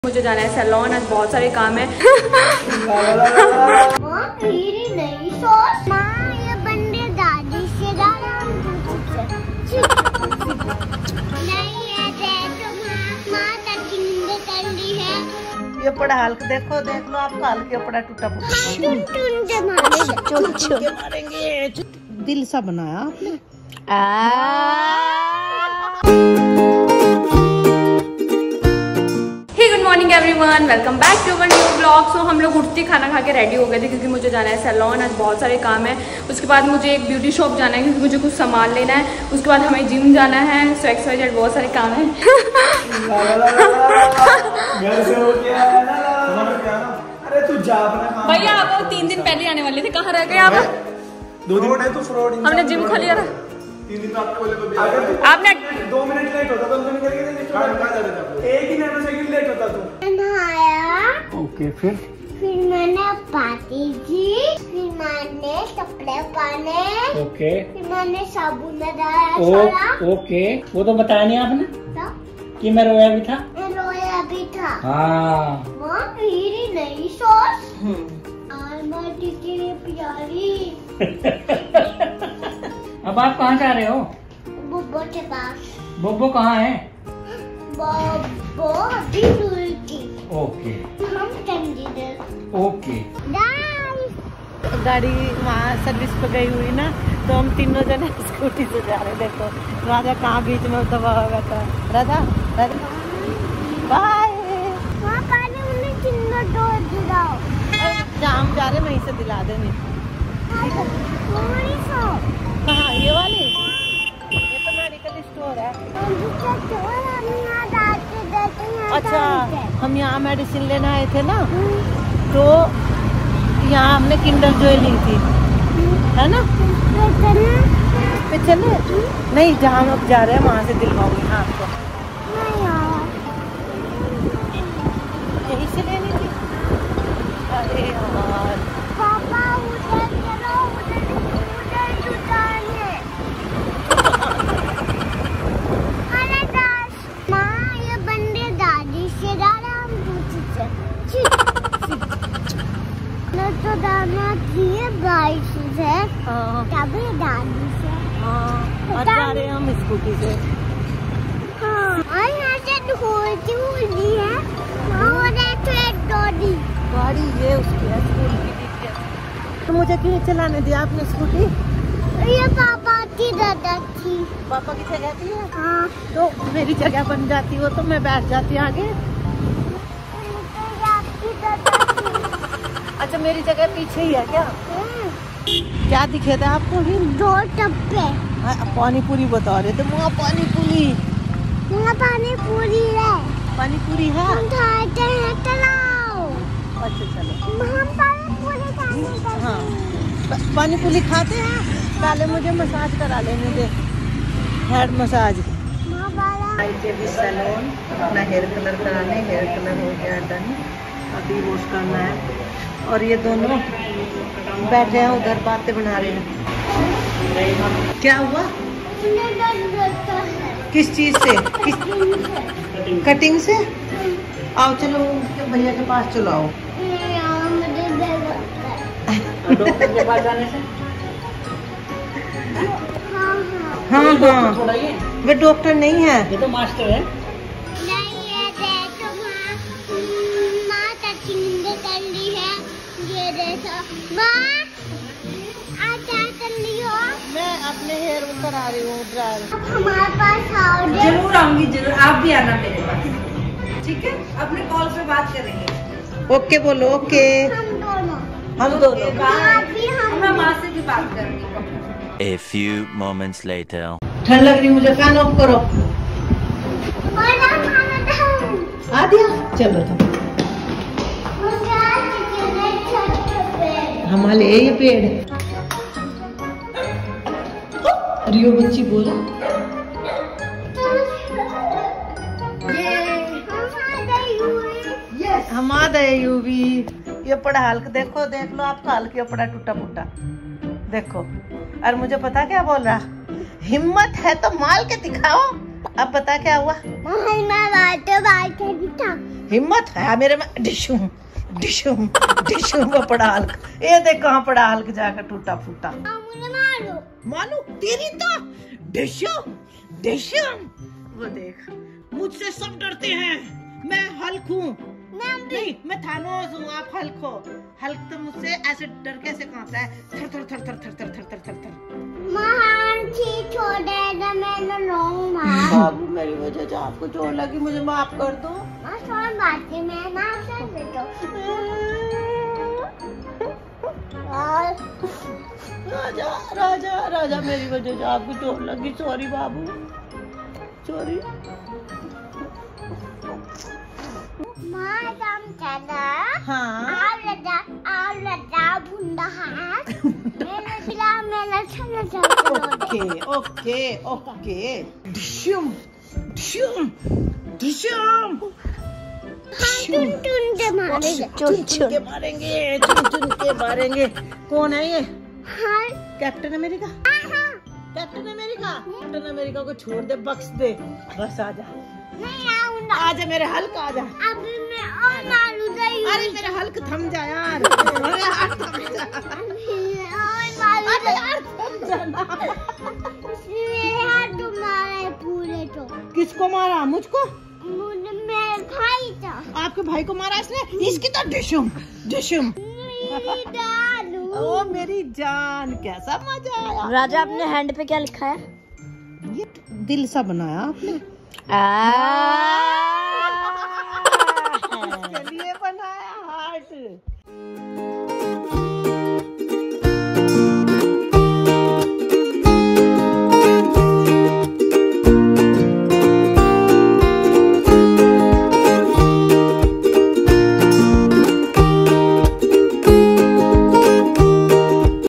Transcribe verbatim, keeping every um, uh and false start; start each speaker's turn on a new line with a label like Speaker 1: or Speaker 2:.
Speaker 1: मुझे जाना है सैलून, आज बहुत सारे काम है।
Speaker 2: मेरी नई सॉस माँ, ये बंदे दादी से नहीं है माँ कर ली है।
Speaker 3: ये पड़ा हल्क देखो देख लो आपका हल्क ये पड़ा टूटा फूटा मारेंगे। दिल सा बनाया आपने।
Speaker 1: Good morning everyone, welcome back to our new blog. So हम लोग उठते खाना खा के रेडी हो गए थे क्योंकि मुझे जाना है सैलून, आज बहुत सारे काम है। उसके बाद मुझे एक ब्यूटी शॉप जाना है क्योंकि मुझे कुछ सामान लेना है। उसके बाद हमें जिम जाना है। सो एक्स वाई जेड बहुत सारे काम है।
Speaker 4: अरे तू जा अपना
Speaker 1: भैया आप तीन दिन पहले आने वाले थे, कहाँ रह गए आप?
Speaker 4: दो दिन है तो फ्रॉड।
Speaker 1: हमने जिम खोल लिया था।
Speaker 4: तीन दिन तो आपको बोले तो
Speaker 1: आपने
Speaker 4: दो मिनट लेट होता तो हम करके एक ही नैनो सेकंड लेट होता तो
Speaker 2: नहाया।
Speaker 4: ओके फिर
Speaker 2: फिर मैंने पार्टी की, फिर मैंने कपड़े पहने,
Speaker 4: ओके
Speaker 2: फिर मैंने साबुन लगाया सारा।
Speaker 4: ओके वो तो बताया नहीं आपने
Speaker 2: तो
Speaker 4: कि मैं रोया भी था।
Speaker 2: मैं रोया भी था।
Speaker 4: हाँ
Speaker 2: माँ मेरी नई सॉस आलमटी की प्यारी।
Speaker 4: अब आप कहाँ जा रहे हो?
Speaker 2: बुब्बो के पास।
Speaker 4: बोबो कहाँ है?
Speaker 2: बुब्बो अभी दूर की।
Speaker 4: ओके
Speaker 2: हम चंडीगढ़।
Speaker 4: ओके
Speaker 3: गाड़ी वहाँ सर्विस पे गई हुई ना, तो हम तीनों जने स्कूटी से जा रहे। देखो राजा कहाँ बीच में दबा हुआ था। राधा राधा बाय।
Speaker 2: वहाँ पानी उन्हें किन्ना डोर दिलाओ।
Speaker 3: जहाँ हम जा रहे वहीं से दिला देंगे। कहाँ ये वाली? ये तो मेडिकल स्टोर है। अच्छा हम यहाँ मेडिसिन लेने आए थे ना, तो यहाँ हमने किंडर जॉय ली थी, है ना? पे चले? नहीं, जहाँ हम अब जा रहे हैं वहाँ से दिलवाऊंगी हाँ आपको। यहीं से लेनी थी। अरे यार
Speaker 2: पापा उधर चलो, उधर उधर दुकान है। अरे दास माँ, ये बंदे दादी से डाला हम दूसरी से। न तो दाना किए भाई से,
Speaker 3: हाँ
Speaker 2: तभी दादी से।
Speaker 3: हाँ और जा रहे हैं हम स्कूटी से।
Speaker 2: हाँ और यहाँ से ढोलती हुई है। और एक एक डोडी
Speaker 3: गाड़ी ये उसकी है स्कूल की। तो मुझे क्यों चलाने दिया आपने स्कूटी?
Speaker 2: ये पापा की दादा थी।
Speaker 3: पापा की जगह थी है?
Speaker 2: हाँ
Speaker 3: तो मेरी जगह बन जाती हो तो मैं बैठ जाती आगे।
Speaker 2: आपकी दादा थी।
Speaker 3: अच्छा मेरी जगह पीछे ही है क्या? क्या दिखे थे आपको?
Speaker 2: दो डब्बे।
Speaker 3: पानी पूरी बता रहे थे। वहाँ पानी पूरी
Speaker 2: वहाँ पानी पूरी है।
Speaker 3: पानी पूरी है।
Speaker 2: हम खाते हैं चलाओ।
Speaker 3: अच्छा चलो
Speaker 2: हम पानी पूरी खाने का।
Speaker 3: हाँ प- पानी पूरी खाते हैं। पहले मुझे मसाज करा लेने दे, हेड मसाज।
Speaker 2: माँ वाला
Speaker 3: आई थी अभी सैलून अपना हेयर कलर कराने। हेयर कलर हो गया डन, अभी वॉश करना है। और ये दोनों बैठे हैं उधर बातें बना रहे हैं। क्या हुआ?
Speaker 2: उन्हें डर लगता है।
Speaker 3: किस चीज से? किस कटिंग से? आओ चलो उसके भैया के पास चलो आओ।
Speaker 2: नहीं, यहाँ मुझे डर लगता है।
Speaker 4: डॉक्टर के पास जाने से
Speaker 2: हाँ हाँ
Speaker 3: हाँ हाँ वे डॉक्टर नहीं है,
Speaker 4: ये तो मास्टर है।
Speaker 2: नहीं है। देखो माँ, माँ चाची नींद कर ली है। ये देखो माँ, आज क्या कर ली हो?
Speaker 3: मैं अपने हेयर करा रही हूँ ड्रायर।
Speaker 2: हमारे पास आओगे?
Speaker 5: जरूर आऊंगी, जरूर। आप भी आना मेरे पास, ठीक है? अपने कॉल पे बात करेंगे।
Speaker 3: ओके बोलो ओके।
Speaker 2: हम दोनों
Speaker 3: हम दोनों
Speaker 2: आप भी हम
Speaker 5: मैं माँ से भी बात करूंगी।
Speaker 6: A few moments later.
Speaker 3: ठंड लग रही मुझे, फैन ऑफ करो।
Speaker 2: बड़ा खाना था।
Speaker 3: आ दिया चलो तो
Speaker 2: मुझे आज कितने छोटे पे।
Speaker 3: हमारे ये पेड़। रियो बच्ची बोला हम आ गए यूवी। ये पड़ा हल्क देखो देख लो आपका हल्क ये पड़ा टूटा फूटा देखो। और मुझे पता क्या बोल रहा, हिम्मत है तो माल के दिखाओ। अब बता क्या हुआ?
Speaker 2: मैं बात बात था,
Speaker 3: हिम्मत है मेरे में। डिशुम डिशुम डिशुम वो पड़ा हल्क। ये देख कहाँ पड़ा हल्क जाकर टूटा फूटा।
Speaker 2: मुझे मारो
Speaker 3: मानो तेरी तो डिशुम डिशुम। वो देख मुझसे सब डरते हैं, मैं हल्क हूँ। नहीं मैं थानोस हूँ, आप हल्क हो। हल्क तो मुझसे ऐसे डर कैसे कांपता है, थर थर थर थर थर थर थर थर थर थर।
Speaker 2: महान चीज छोड़े ना मैं लूँ माँ।
Speaker 3: बाबू मेरी वजह से आपको चोट लगी, मुझे माफ कर दो।
Speaker 2: माँ छोड़ बातें मैं माफ कर देता
Speaker 3: राजा राजा राजा मेरी वजह से आपको चोट लगी, सॉरी बाबू सॉरी।
Speaker 2: माँ काम चला।
Speaker 3: हाँ
Speaker 2: आओ लगा आओ लगा भुंडा हाथ। मेरा चिल्ला मेरा चला चला।
Speaker 3: Okay okay okay. डिशुम डिशुम डिशुम।
Speaker 2: टुन टुन के मारेंगे।
Speaker 3: चुन चुन के मारेंगे, चुन चुन के मारेंगे। कौन है ये?
Speaker 2: हाँ
Speaker 3: कैप्टन अमेरिका।
Speaker 2: हाँ
Speaker 3: कैप्टन अमेरिका कैप्टन अमेरिका को छोड़ दे, बख्श दे, बस आजा
Speaker 2: नहीं आऊंगा।
Speaker 3: आजा मेरे हल्क आजा।
Speaker 2: अभी मैं और मारू गई।
Speaker 3: अरे मेरे हल्क थम जा यार, अरे हाथ थम जा।
Speaker 2: और मारू
Speaker 3: अरे यार थम जा ना।
Speaker 2: मेरे हाथ तो मारे पूरे तो।
Speaker 3: किसको मारा? मुझको?
Speaker 2: मुझे मेरे भाई था।
Speaker 3: आपके भाई को मारा इसने? इसकी तो डिशुम डिशुम।
Speaker 2: मेरी डालू।
Speaker 3: ओ मेरी जान, कैसा मजा आया।
Speaker 1: राजा अपने हैंड पे क्या लिखा है?
Speaker 3: ये दिल सा बनाया आपने।
Speaker 1: आ
Speaker 3: इसके लिए बनाया हार्ट।